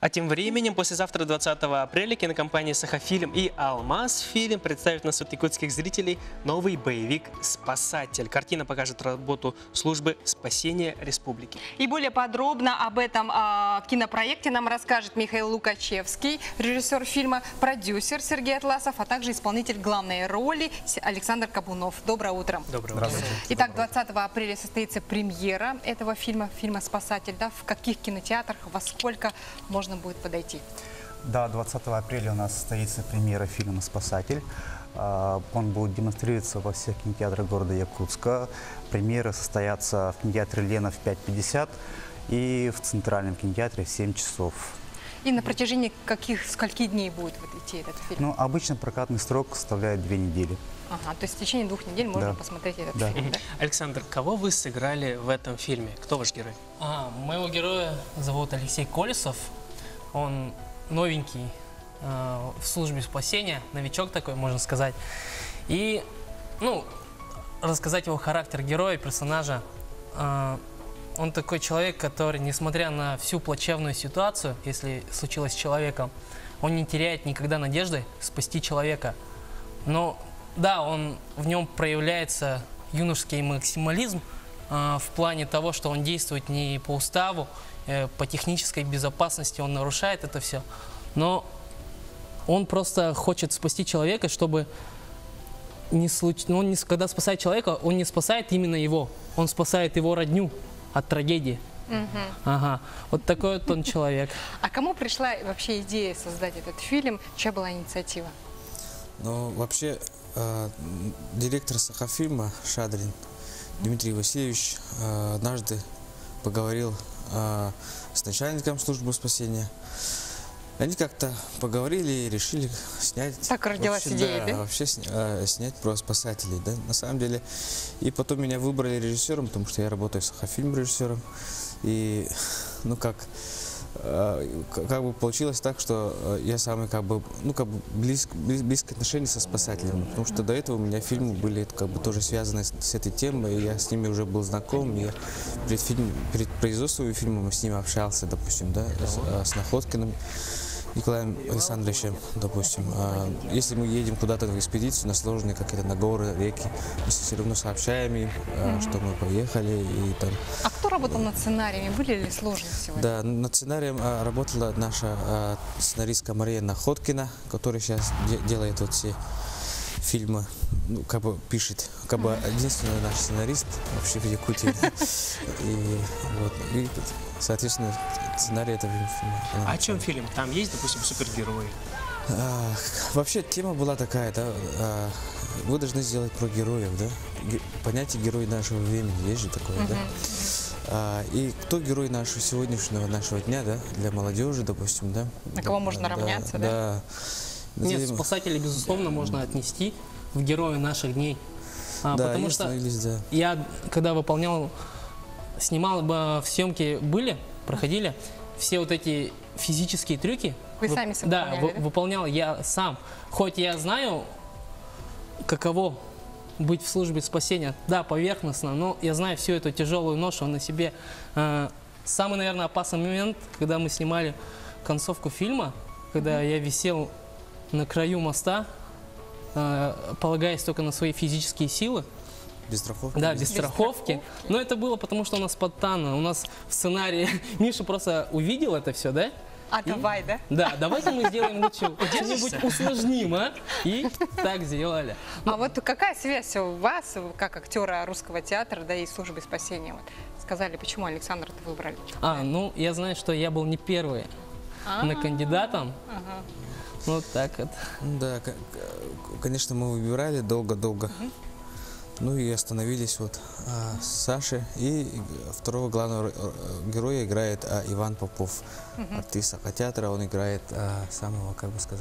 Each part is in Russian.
А тем временем, послезавтра, 20 апреля, кинокомпания «Сахафильм» и «Алмаз-фильм» представят на суд якутских зрителей новый боевик «Спасатель». Картина покажет работу службы спасения республики. И более подробно об этом кинопроекте нам расскажет Михаил Лукачевский, режиссер фильма, продюсер Сергей Атласов, а также исполнитель главной роли Александр Кабунов. Доброе утро. Доброе утро. Итак, 20 апреля состоится премьера этого фильма «Спасатель». Да? В каких кинотеатрах, во сколько можно будет подойти? Да, 20 апреля у нас состоится премьера фильма «Спасатель». Он будет демонстрироваться во всех кинотеатрах города Якутска. Премьеры состоятся в кинотеатре «Лена» в 5:50 и в Центральном кинотеатре в 7 часов. И на протяжении скольки дней будет идти этот фильм? Ну, обычно прокатный срок составляет 2 недели. Ага, то есть в течение 2 недель можно посмотреть этот фильм, да? Александр, кого вы сыграли в этом фильме? Кто ваш герой? Моего героя зовут Алексей Колесов. Он новенький в службе спасения, новичок такой, можно сказать. И, рассказать его характер героя, персонажа. Он такой человек, который, несмотря на всю плачевную ситуацию, если случилось с человеком, он не теряет никогда надежды спасти человека. Но, да, в нем проявляется юношеский максимализм в плане того, что он действует не по уставу, по технической безопасности он нарушает это все. Но он просто хочет спасти человека, чтобы когда спасает человека, он не спасает именно его, он спасает его родню от трагедии. Ага, вот такой вот он человек. А кому пришла вообще идея создать этот фильм? Чья была инициатива? Ну, вообще, директор Сахафильма Шадрин Дмитрий Васильевич однажды поговорил с начальником службы спасения. Они как-то поговорили и решили снять... Так родилась идея, да? Вообще снять про спасателей, да, на самом деле. И потом меня выбрали режиссером, потому что я работаю в Сахафильм режиссером. И, как бы получилось так, что я самый близкие отношения со спасателями, потому что до этого у меня фильмы были тоже связаны с этой темой, и я с ними уже был знаком, и перед производством фильма с ними общался, допустим, да, с Находкиным Николаем Александровичем, допустим. Если мы едем куда-то в экспедицию, на сложные какие-то, на горы, реки, мы все равно сообщаем им, что мы поехали. И там... А кто работал над сценариями? Были ли сложности? Да, над сценарием работала наша сценаристка Мария Находкина, которая сейчас делает вот все фильмы, пишет, единственный наш сценарист вообще в Якутии. И, соответственно, сценарий этого фильма. А о чем фильм? Там есть, допустим, супергерои? Вообще тема была такая, да, вы должны сделать про героев, да, понятие герой нашего времени, есть же такое, да. И кто герой нашего дня, да, для молодежи, допустим, да. На кого можно равняться, да? Нет, спасателей, безусловно, можно отнести в герои наших дней. Потому что я, когда снимал, в съемке проходили все вот эти физические трюки. Вы сами выполняли, да? Выполнял я сам. Хоть я знаю, каково быть в службе спасения, да, поверхностно, но я знаю всю эту тяжелую ношу на себе. Самый, наверное, опасный момент, когда мы снимали концовку фильма, когда я висел на краю моста, полагаясь только на свои физические силы. Без страховки? Да, без страховки. Но это было потому, что у нас спонтанно. У нас в сценарии Миша просто увидел это все, да? Давай, да? Да, давайте мы сделаем лучше, что-нибудь усложним, И так сделали. А вот какая связь у вас, как актера русского театра, да, и службы спасения? Сказали, почему Александра-то выбрали? Я знаю, что я был не первый на кандидатом. Вот так вот. Да, конечно, мы выбирали долго-долго. И остановились с Сашей. И второго главного героя играет Иван Попов, артист Сахатеатра. Он играет самого,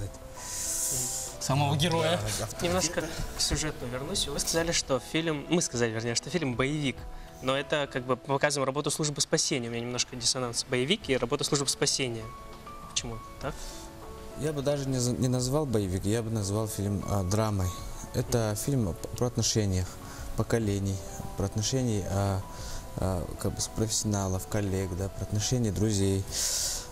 самого героя. Немножко к сюжету вернусь. Вы сказали, что мы сказали, вернее, что фильм боевик. Но это мы показываем работу службы спасения. У меня немножко диссонанс. Боевик и работа службы спасения. Почему так? Я бы даже не назвал боевик, я бы назвал фильм драмой. Это фильм про отношения поколений, про отношения профессионалов, коллег, да, про отношения друзей.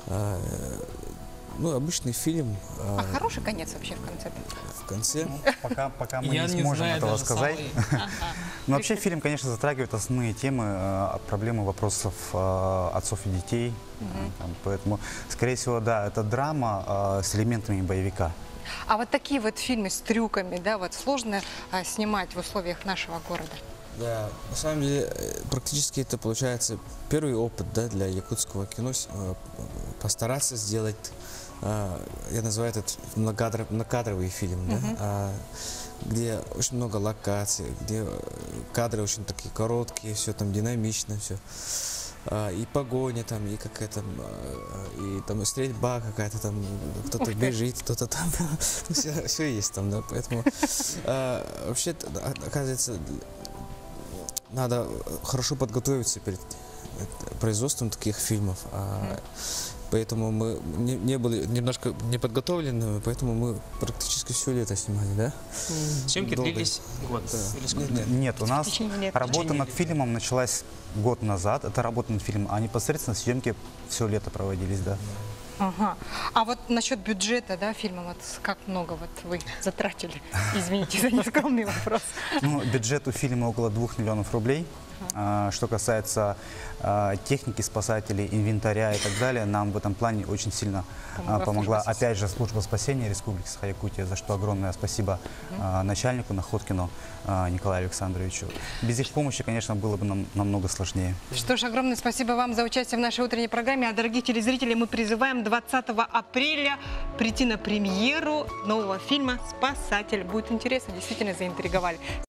Ну, обычный фильм. А хороший конец вообще в конце? В конце. Пока мы Я не не сможем знаю этого даже сказать. самый- Но вообще фильм, конечно, затрагивает основные темы, проблемы вопросов отцов и детей. Поэтому, скорее всего, да, это драма с элементами боевика. А вот такие вот фильмы с трюками, да, вот сложно снимать в условиях нашего города? Да, на самом деле, практически это получается первый опыт, да, для якутского кино, постараться сделать, я называю это многокадровый фильм, да, где очень много локаций, где кадры очень такие короткие, все там динамично, все. И погоня там, и какая-то, и там стрельба какая-то там, кто-то бежит, кто-то там, все есть там, да, поэтому вообще, оказывается, надо хорошо подготовиться перед производством таких фильмов, поэтому мы не были немножко неподготовленными, поэтому мы практически все лето снимали, да? Съемки Долго. длились год. Или сколько? Нет, у нас течение лета. работа над фильмом началась год назад. Это работа над фильмом, а непосредственно съемки все лето проводились, да. Ага. А вот насчет бюджета, да, фильма, вот как много вот вы затратили? Извините за нескромный вопрос. Ну, бюджет у фильма около 2 миллионов рублей. Что касается техники спасателей, инвентаря и так далее, нам в этом плане очень сильно помогла, опять же, служба спасения Республики Саха-Якутия, за что огромное спасибо начальнику Находкину Николаю Александровичу. Без их помощи, конечно, было бы нам намного сложнее. Что ж, огромное спасибо вам за участие в нашей утренней программе. А дорогих телезрителей мы призываем 20 апреля прийти на премьеру нового фильма «Спасатель». Будет интересно, действительно заинтриговали.